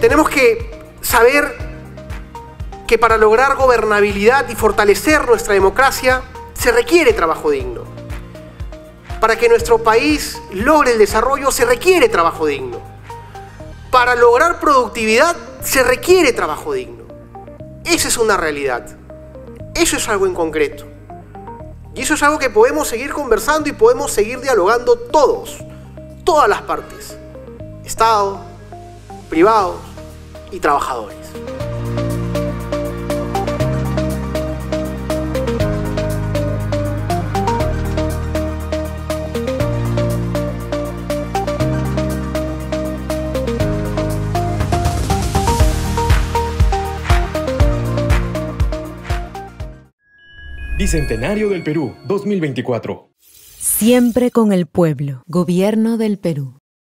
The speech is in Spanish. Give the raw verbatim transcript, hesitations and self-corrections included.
Tenemos que saber que para lograr gobernabilidad y fortalecer nuestra democracia se requiere trabajo digno. Para que nuestro país logre el desarrollo se requiere trabajo digno. Para lograr productividad se requiere trabajo digno. Esa es una realidad. Eso es algo en concreto. Y eso es algo que podemos seguir conversando y podemos seguir dialogando todos, todas las partes. Estado, privados y trabajadores. Bicentenario del Perú dos mil veinticuatro. Siempre con el pueblo. Gobierno del Perú.